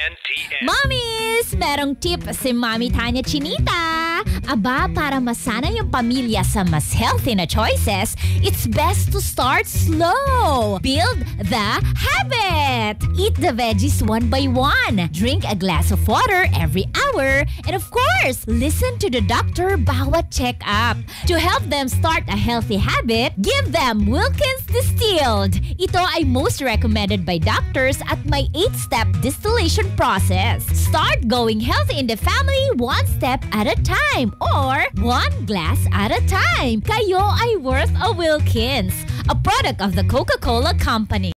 TNTN. Mommies! Merong tip si Mami Tanya Chinita. Aba, para masana yung pamilya sa mas healthy na choices, it's best to start slow. Build the habit. Eat the veggies one by one. Drink a glass of water every hour. And of course, listen to the doctor bawat check-up. To help them start a healthy habit, give them Wilkins Distilled. Ito ay most recommended by doctors at may 8-step distillation process. Start going healthy in the family one step at a time or one glass at a time. Kayo ay worth a Wilkins, a product of the Coca-Cola Company.